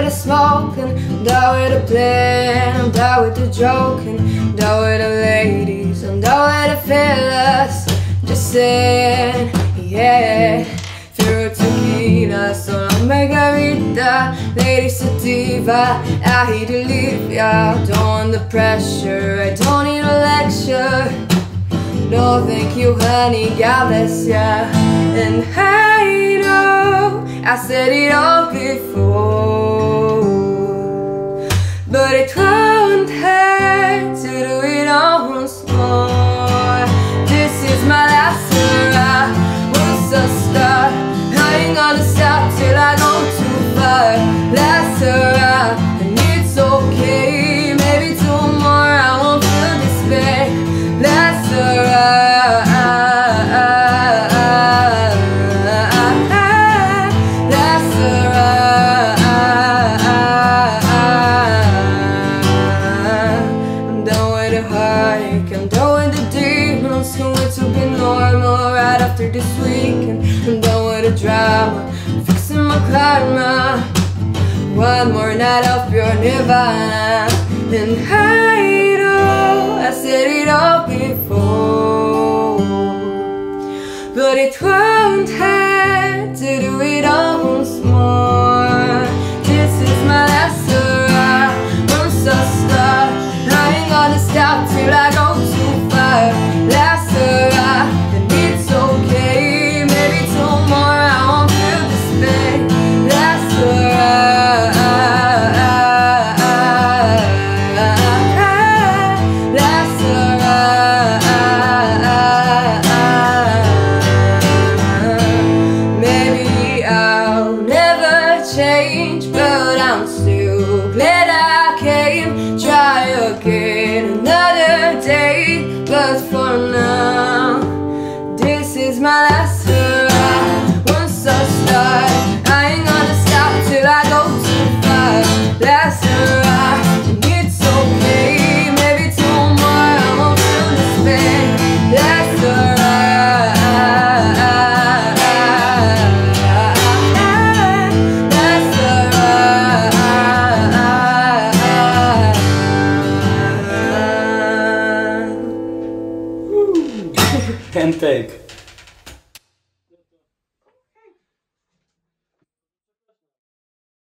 with the smoking, I'm done with the playing, I'm done with the joking, I'm done with the ladies, I'm done with the fellas. Just saying, yeah. Through tequila, solo margarita, lady sativa, I hate to leave ya. Don't want the pressure, I don't need a lecture. No thank you honey, God bless ya. And I know I said it all before, but it won't hurt to do it all once more. This is my last hurrah, once I start, I ain't gonna stop till I go too far. Last hurrah, and it's okay, maybe tomorrow I won't feel despair. Last hurrah, last hurrah. I'm done with the heartache, I'm done with the demons who want to be normal right after this weekend. I'm done with the drama, fixing my karma. One more night of pure nirvana. And I know I said it all before, but it won't hurt to do it all once more. This is my last hurrah, once I start, I ain't gonna stop till I go too far. Last hurrah, and it's okay, maybe tomorrow I won't feel despair. Last hurrah, last hurrah. Maybe I'll never change, but I'm still glad I came. Try again another day, but for now, this is my last hurrah. Once I start, I ain't gonna stop till I go too far. Last hurrah, and it's okay, maybe tomorrow I won't feel despair. Last hurrah, last hurrah. And take.